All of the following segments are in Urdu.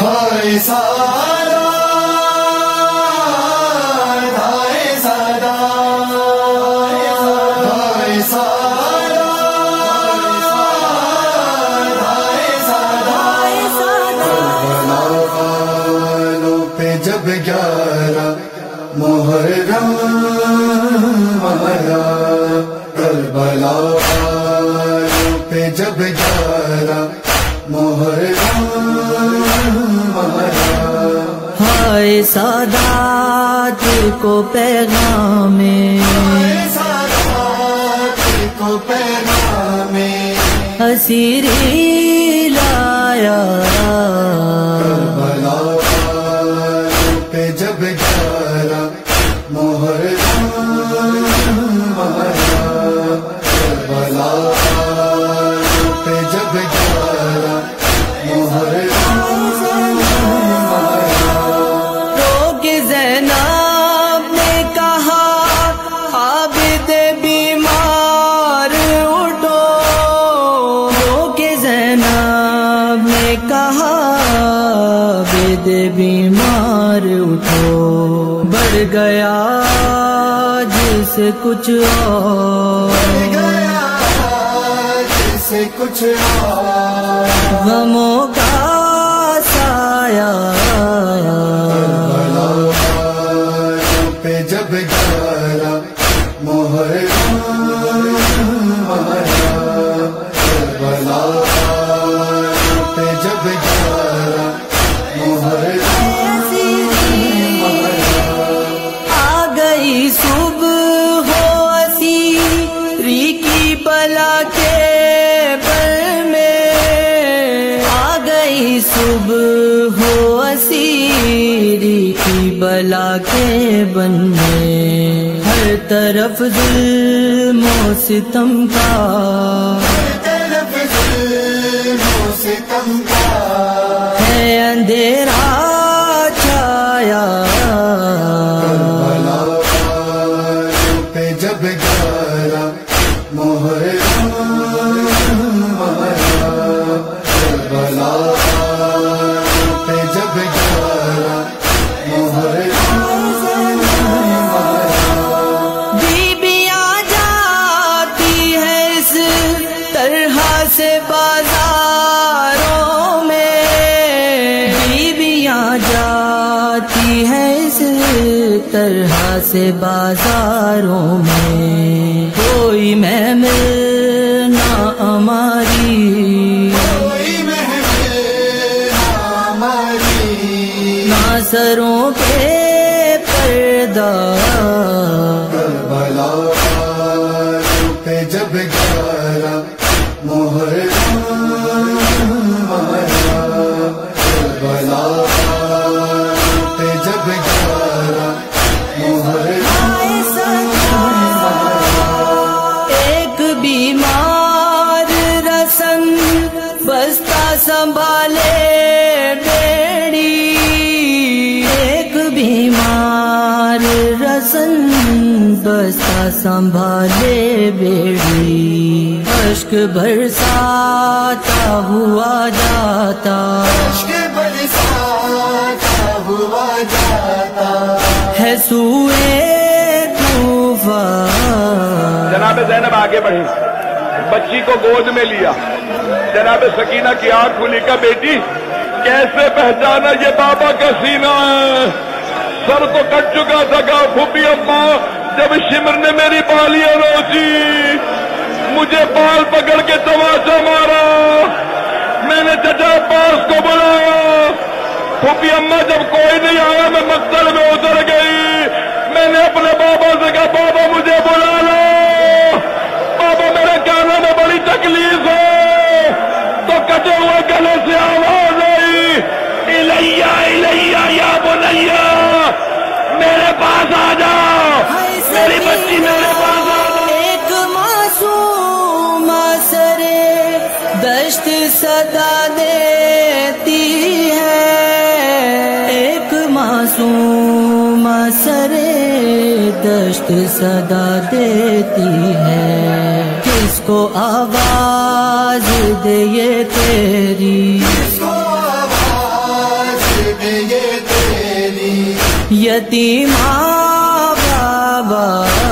ہائے سادہ ہائے سادہ ہائے سادہ ہائے سادہ والوں پہ جب 11 محرم آیا، کربلا والوں پہ جب 11 محرم آیا، ہائے سادات کو پیغام کو پیغام حسیری لایا، کربلا والوں پہ جب 11 محرم آیا، کربلا والوں پہ جب 11 محرم آیا، روک زینب نے کہا عابد بیمار اٹھو، روک زینب نے کہا عابد بیمار اٹھو، بڑھ گیا جس کچھ اور جیسے کچھ اور، غموں کا سایہ، کربلا والوں پہ جب 11 محرم آیا، کربلا والوں پہ جب 11 محرم آیا، آ گئی صبح ہو اسیری کی بلا کے بل میں، آ گئی صبح ہو اسیری کی بلا کے بن میں، ہر طرف ظلم و ستم کا طرف ظلم و ستم کا ہے اندھیرا چھایا، کربلا والوں پہ جب 11 محرم آیا، کربلا والوں پہ جب 11 محرم آیا، بیبیاں جاتی ہے اس طرح سے بازاروں میں، بیبیاں جاتی ہے اس طرح سے بازاروں میں، کوئی محمل نہ ہماری، کوئی محفل نہ ہماری، نہ سروں پہ پردہ، کربلا والوں پہ جب 11 محرم آیا، کربلا والوں پہ جب 11 محرم آیا، ایک بیمار رسن بستہ سنبھالے بیڑی، ایک بیمار رسن بستہ سنبھالے بیڑی، اشک برساتا ہوا جاتا عشق برساتا ہوا جاتا ہے سوئے طوفان، جناب زینب آگے بڑھی، بچی کو گود میں لیا، جناب سکینہ کی آنکھ کھلی، کا بیٹی کیسے پہچانا یہ بابا کا سینہ ہے، سر تو کٹ چکا تھا، کہا پھوپھی اماں جب شمر نے میری بالیاں نوچی، مجھے بال پکڑ کے تماشا مارا، میں نے چچا عباس کو بلایا، پھوپھی اماں جب کوئی نہیں آیا میں مقتل میں اتر گئی، میں نے اپنے بابا سے کہا بابا مجھے بلا لو، بابا میرے کانوں میں بڑی تکلیف ہے، تو کٹے ہوئے گلے سے آواز آئی، الیہ الیہ یا بنیا، میرے پاس آ جاؤ، میری بچی میرے پاس آ جاؤ، ایک معصوم سرے دشت صدا دیتی ہے، ایک معصوم سرے دشت صدا دیتی ہے، کس کو آواز دے یہ تیری، کس کو آواز یتیما بابا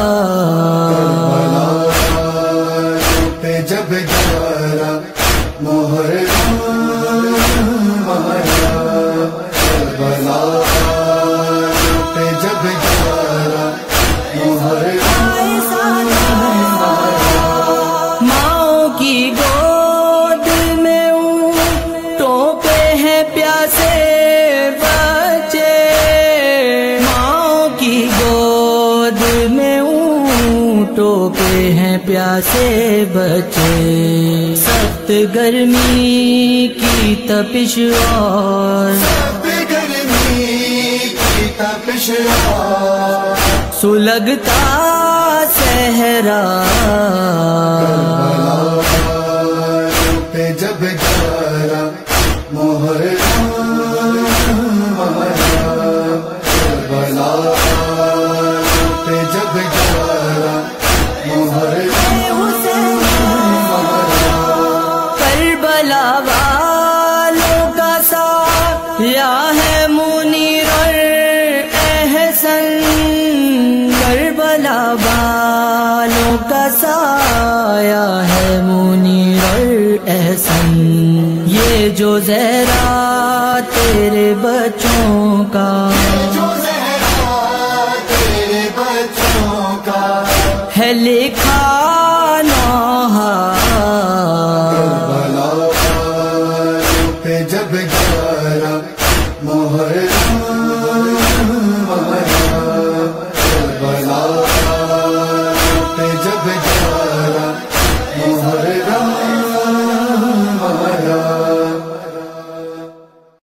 پہ جب گیارہ محرم مارا، کربلا پہ جب گیارہ محرم ماؤں کی گود میں اونٹوں پہ ہیں پیاسے بچے، ماؤں کی گود میں اونٹوں پہ ہیں پیاسے بچے، سخت گرمی کی تپش اور گرمی کی تپش سلگتا صحرا، پہ جب گیارہ محرم مارا، کربلا پہ جب گیارہ محرم کربلا والوں کا سایہ ہے منیر اور احسن، کربلا والوں کا سایہ ہے منیر اور احسن، یہ جو زہرا تیرے بچوں کا جو زہرا تیرے بچوں کا ہے لکھا نوحہ، کربلا پہ جب گیارہ محرم